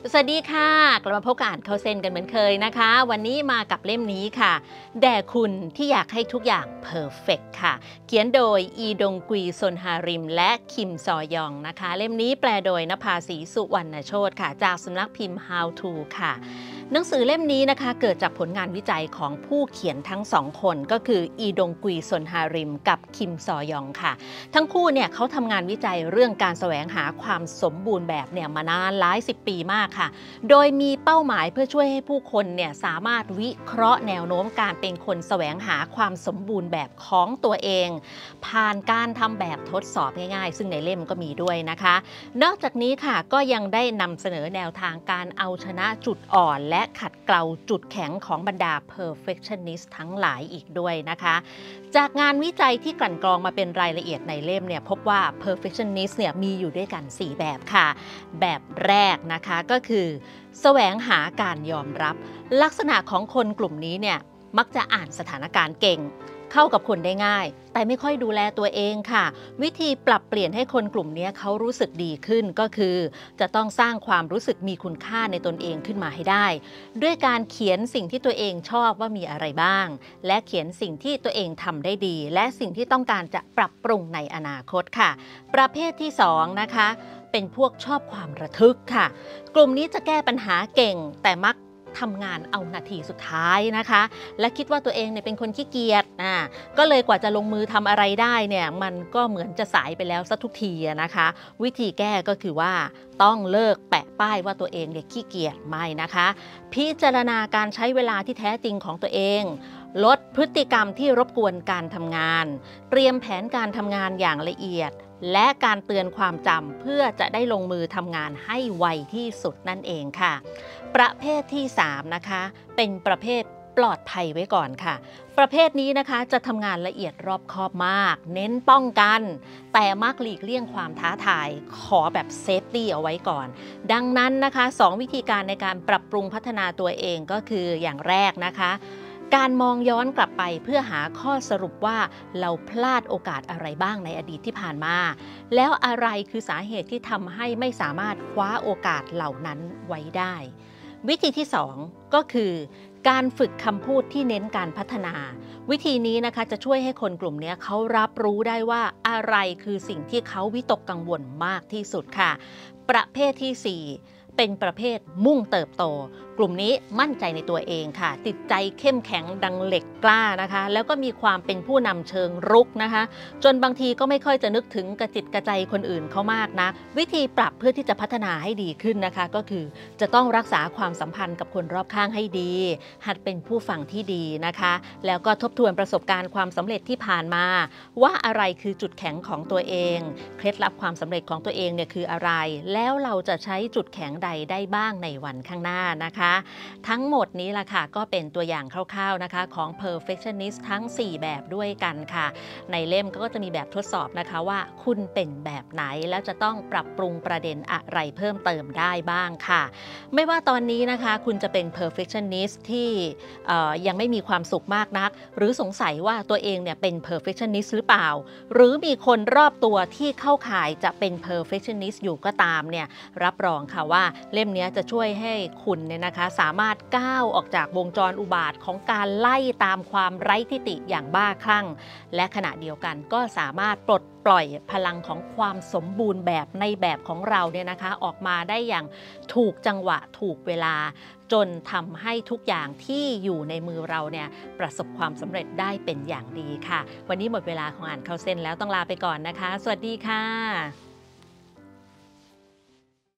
สวัสดีค่ะกลับมาพบกับอ่านเข้าเส้นกันเหมือนเคยนะคะวันนี้มากับเล่มนี้ค่ะแด่คุณที่อยากให้ทุกอย่างเพอร์เฟกค่ะเขียนโดยอีดงกุยซนฮาริมและคิมซอยองนะคะเล่มนี้แปลโดยนภาสีสุวรรณโชติค่ะจากสำนักพิมพ์ How to ค่ะหนังสือเล่มนี้นะคะเกิดจากผลงานวิจัยของผู้เขียนทั้งสองคนก็คืออีดงกุยซนฮาริมกับคิมซอยองค่ะทั้งคู่เนี่ยเขาทำงานวิจัยเรื่องการแสวงหาความสมบูรณ์แบบเนี่ยมานานหลายสิบปีมากค่ะโดยมีเป้าหมายเพื่อช่วยให้ผู้คนเนี่ยสามารถวิเคราะห์แนวโน้มการเป็นคนแสวงหาความสมบูรณ์แบบของตัวเองผ่านการทำแบบทดสอบง่ายๆซึ่งในเล่มก็มีด้วยนะคะนอกจากนี้ค่ะก็ยังได้นำเสนอแนวทางการเอาชนะจุดอ่อนและขัดเกลาจุดแข็งของบรรดา perfectionist ทั้งหลายอีกด้วยนะคะจากงานวิจัยที่กลั่นกรองมาเป็นรายละเอียดในเล่มเนี่ยพบว่า perfectionist เนี่ยมีอยู่ด้วยกัน4แบบค่ะแบบแรกนะคะก็คือแสวงหาการยอมรับลักษณะของคนกลุ่มนี้เนี่ยมักจะอ่านสถานการณ์เก่งเข้ากับคนได้ง่ายแต่ไม่ค่อยดูแลตัวเองค่ะวิธีปรับเปลี่ยนให้คนกลุ่มนี้เขารู้สึกดีขึ้นก็คือจะต้องสร้างความรู้สึกมีคุณค่าในตนเองขึ้นมาให้ได้ด้วยการเขียนสิ่งที่ตัวเองชอบว่ามีอะไรบ้างและเขียนสิ่งที่ตัวเองทำได้ดีและสิ่งที่ต้องการจะปรับปรุงในอนาคตค่ะประเภทที่2นะคะเป็นพวกชอบความระทึกค่ะกลุ่มนี้จะแก้ปัญหาเก่งแต่มักทำงานเอานาทีสุดท้ายนะคะและคิดว่าตัวเองเนี่ยเป็นคนขี้เกียจก็เลยกว่าจะลงมือทำอะไรได้เนี่ยมันก็เหมือนจะสายไปแล้วซะทุกทีนะคะวิธีแก้ก็คือว่าต้องเลิกแปะป้ายว่าตัวเองเนี่ยขี้เกียจไม่นะคะพิจารณาการใช้เวลาที่แท้จริงของตัวเองลดพฤติกรรมที่รบกวนการทำงานเตรียมแผนการทำงานอย่างละเอียดและการเตือนความจำเพื่อจะได้ลงมือทำงานให้ไวที่สุดนั่นเองค่ะประเภทที่3นะคะเป็นประเภทปลอดภัยไว้ก่อนค่ะประเภทนี้นะคะจะทำงานละเอียดรอบคอบมากเน้นป้องกันแต่มักหลีกเลี่ยงความท้าทายขอแบบเซฟตี้เอาไว้ก่อนดังนั้นนะคะ2วิธีการในการปรับปรุงพัฒนาตัวเองก็คืออย่างแรกนะคะการมองย้อนกลับไปเพื่อหาข้อสรุปว่าเราพลาดโอกาสอะไรบ้างในอดีตที่ผ่านมาแล้วอะไรคือสาเหตุที่ทำให้ไม่สามารถคว้าโอกาสเหล่านั้นไว้ได้วิธีที่2ก็คือการฝึกคำพูดที่เน้นการพัฒนาวิธีนี้นะคะจะช่วยให้คนกลุ่มนี้เขารับรู้ได้ว่าอะไรคือสิ่งที่เขาวิตกกังวลมากที่สุดค่ะประเภทที่4เป็นประเภทมุ่งเติบโตกลุ่มนี้มั่นใจในตัวเองค่ะจิตใจเข้มแข็งดังเหล็กกล้านะคะแล้วก็มีความเป็นผู้นำเชิงรุกนะคะจนบางทีก็ไม่ค่อยจะนึกถึงกระจิตกระใจคนอื่นเขามากนะวิธีปรับเพื่อที่จะพัฒนาให้ดีขึ้นนะคะก็คือจะต้องรักษาความสัมพันธ์กับคนรอบข้างให้ดีหัดเป็นผู้ฟังที่ดีนะคะแล้วก็ทบทวนประสบการณ์ความสำเร็จที่ผ่านมาว่าอะไรคือจุดแข็งของตัวเองเคล็ดลับความสำเร็จของตัวเองเนี่ยคืออะไรแล้วเราจะใช้จุดแข็งใดได้บ้างในวันข้างหน้านะคะทั้งหมดนี้ล่ะค่ะก็เป็นตัวอย่างคร่าวๆนะคะของ perfectionist ทั้ง4แบบด้วยกันค่ะในเล่มก็จะมีแบบทดสอบนะคะว่าคุณเป็นแบบไหนแล้วจะต้องปรับปรุงประเด็นอะไรเพิ่มเติมได้บ้างค่ะไม่ว่าตอนนี้นะคะคุณจะเป็น perfectionist ที่ยังไม่มีความสุขมากนักหรือสงสัยว่าตัวเองเนี่ยเป็น perfectionist หรือเปล่าหรือมีคนรอบตัวที่เข้าข่ายจะเป็น perfectionist อยู่ก็ตามเนี่ยรับรองค่ะว่าเล่มนี้จะช่วยให้คุณเนี่ยนะคะสามารถก้าวออกจากวงจรอุบาทของการไล่ตามความไร้ทิฏฐิอย่างบ้าคลั่งและขณะเดียวกันก็สามารถปลดปล่อยพลังของความสมบูรณ์แบบในแบบของเราเนี่ยนะคะออกมาได้อย่างถูกจังหวะถูกเวลาจนทำให้ทุกอย่างที่อยู่ในมือเราเนี่ยประสบความสำเร็จได้เป็นอย่างดีค่ะวันนี้หมดเวลาของอ่านเข้าเส้นแล้วต้องลาไปก่อนนะคะสวัสดีค่ะ